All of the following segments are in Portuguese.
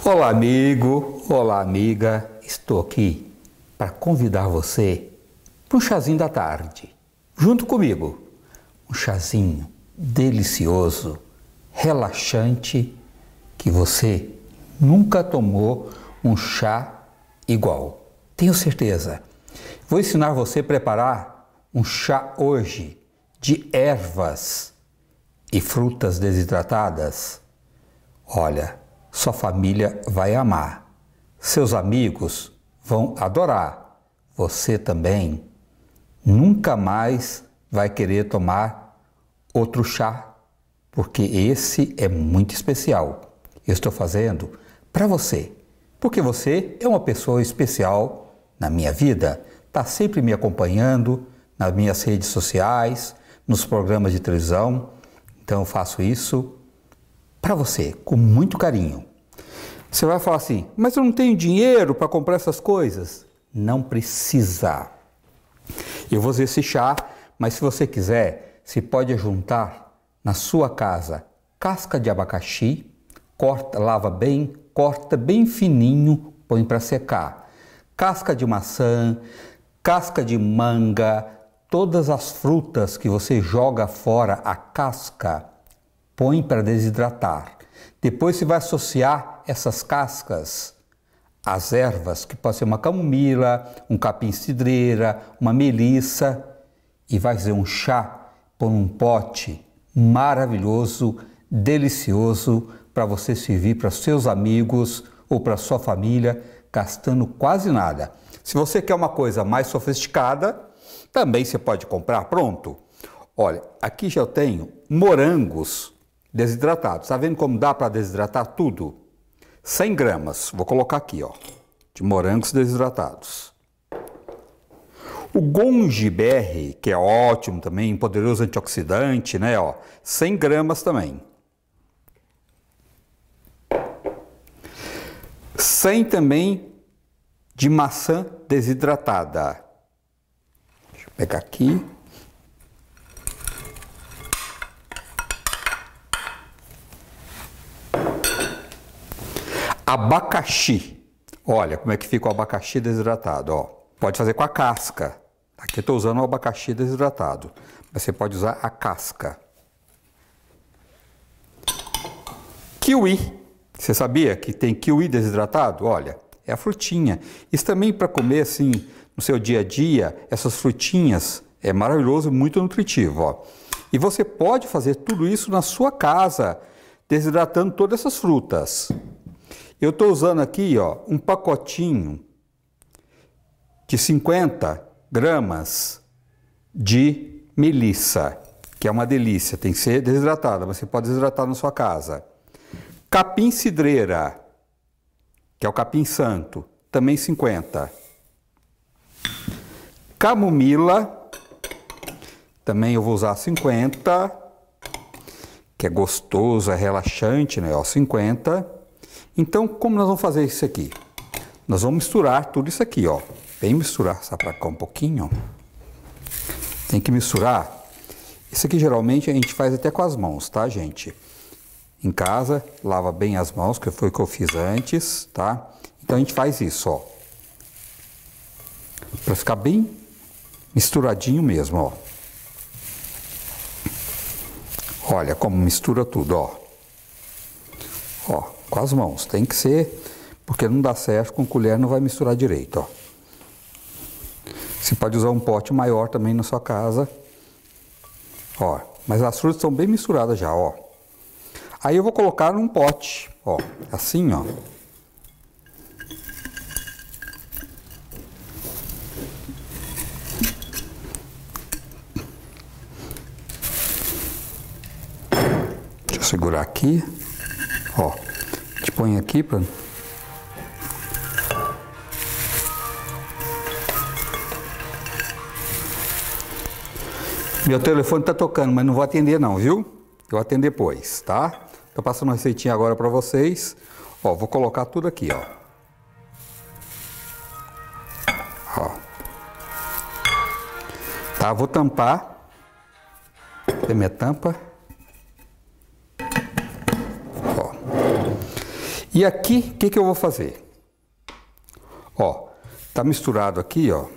Olá, amigo, olá, amiga. Estou aqui para convidar você para um chazinho da tarde. Junto comigo, um chazinho delicioso, relaxante, que você nunca tomou um chá igual. Tenho certeza. Vou ensinar você a preparar um chá hoje de ervas e frutas desidratadas. Olha, sua família vai amar, seus amigos vão adorar, você também nunca mais vai querer tomar outro chá, porque esse é muito especial. Eu estou fazendo para você, porque você é uma pessoa especial na minha vida, está sempre me acompanhando nas minhas redes sociais, nos programas de televisão, então eu faço isso para você, com muito carinho. Você vai falar assim, mas eu não tenho dinheiro para comprar essas coisas. Não precisa. Eu vou fazer esse chá, mas se você quiser, você pode juntar na sua casa casca de abacaxi, lava bem, corta bem fininho, põe para secar. Casca de maçã, casca de manga, todas as frutas que você joga fora a casca, põe para desidratar. Depois você vai associar essas cascas às ervas, que pode ser uma camomila, um capim-cidreira, uma melissa, e vai fazer um chá por um pote maravilhoso, delicioso, para você servir para seus amigos ou para sua família, gastando quase nada. Se você quer uma coisa mais sofisticada, também você pode comprar pronto. Olha, aqui já eu tenho morangos desidratados. Está vendo como dá para desidratar tudo? 100 gramas, vou colocar aqui, ó, de morangos desidratados. O Gonji BR, que é ótimo também, poderoso antioxidante, né, ó, 100 gramas também. 100 também de maçã desidratada. Deixa eu pegar aqui. Abacaxi. Olha como é que fica o abacaxi desidratado, ó. Pode fazer com a casca. Aqui eu estou usando o abacaxi desidratado, mas você pode usar a casca. Kiwi. Você sabia que tem kiwi desidratado? Olha, é a frutinha. Isso também para comer assim no seu dia a dia, essas frutinhas, é maravilhoso, muito nutritivo, ó. E você pode fazer tudo isso na sua casa, desidratando todas essas frutas. Eu estou usando aqui, ó, um pacotinho de 50 gramas de melissa, que é uma delícia, tem que ser desidratada, mas você pode desidratar na sua casa. Capim-cidreira, que é o capim santo, também 50. Camomila, também eu vou usar 50, que é gostoso, é relaxante, né? Ó, 50. Então, como nós vamos fazer isso aqui? Nós vamos misturar tudo isso aqui, ó. Vem misturar, só para cá um pouquinho, ó. Tem que misturar. Isso aqui geralmente a gente faz até com as mãos, tá, gente? Em casa, lava bem as mãos, que foi o que eu fiz antes, tá? Então a gente faz isso, ó. Para ficar bem misturadinho mesmo, ó. Olha como mistura tudo, ó. Ó, com as mãos, tem que ser, porque não dá certo, com colher não vai misturar direito, ó. Você pode usar um pote maior também na sua casa, ó. Mas as frutas estão bem misturadas já, ó. Aí eu vou colocar num pote, ó, assim, ó. Deixa eu segurar aqui, ó. Te põe aqui para... Meu telefone tá tocando, mas não vou atender não, viu? Eu vou atender depois, tá? Tô passando uma receitinha agora para vocês. Ó, vou colocar tudo aqui, ó. Ó. Tá, vou tampar. Tem minha tampa. Ó. E aqui, o que que eu vou fazer? Ó, tá misturado aqui, ó.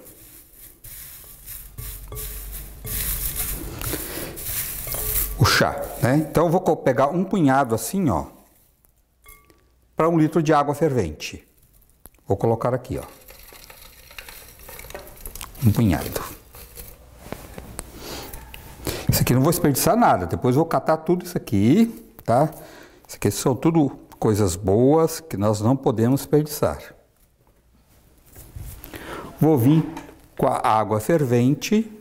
O chá, né? Então eu vou pegar um punhado assim, ó, para 1 litro de água fervente. Vou colocar aqui, ó. Um punhado. Isso aqui não vou desperdiçar nada. Depois eu vou catar tudo isso aqui, tá? Isso aqui são tudo coisas boas que nós não podemos desperdiçar. Vou vir com a água fervente.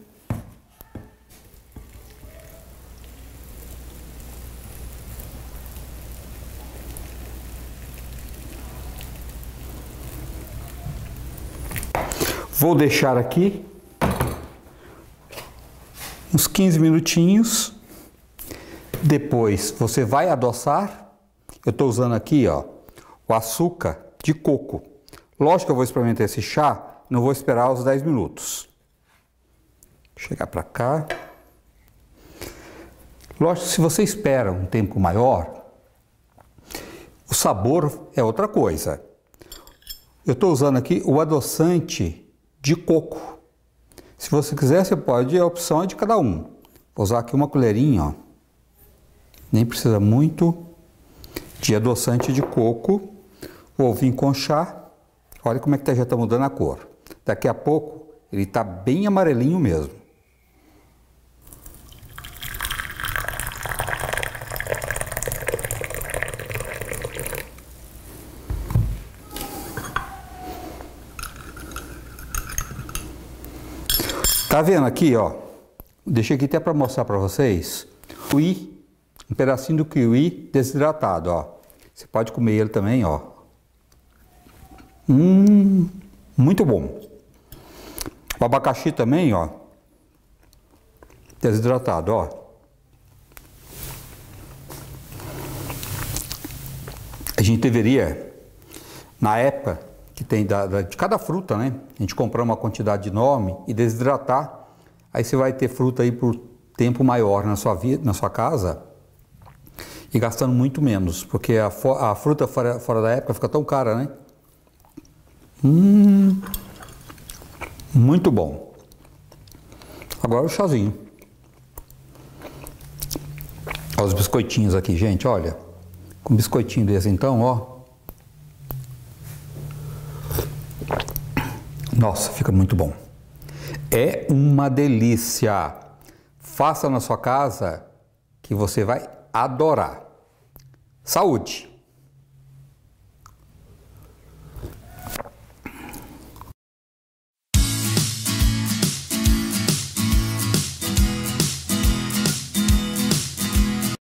Vou deixar aqui uns 15 minutinhos. Depois você vai adoçar. Eu estou usando aqui, ó, o açúcar de coco. Lógico que eu vou experimentar esse chá, não vou esperar os 10 minutos. Chegar para cá. Lógico que se você espera um tempo maior, o sabor é outra coisa. Eu estou usando aqui o adoçante de coco. Se você quiser, você pode, a opção é de cada um. Vou usar aqui uma colherinha, ó. Nem precisa muito de adoçante de coco. Vou vir com chá. Olha como é que já está mudando a cor. Daqui a pouco ele está bem amarelinho mesmo. Tá vendo aqui, ó? Deixei aqui até para mostrar para vocês. Kiwi, um pedacinho do kiwi desidratado, ó. Você pode comer ele também, ó. Muito bom. O abacaxi também, ó. Desidratado, ó. A gente deveria, na época que tem de cada fruta, né? A gente comprar uma quantidade enorme e desidratar. Aí você vai ter fruta aí por tempo maior na sua vida, na sua casa, e gastando muito menos, porque a fruta fora da época fica tão cara, né? Muito bom. Agora o chazinho. Olha os biscoitinhos aqui, gente, olha. Com biscoitinho desse então, ó. Nossa, fica muito bom. É uma delícia. Faça na sua casa que você vai adorar. Saúde!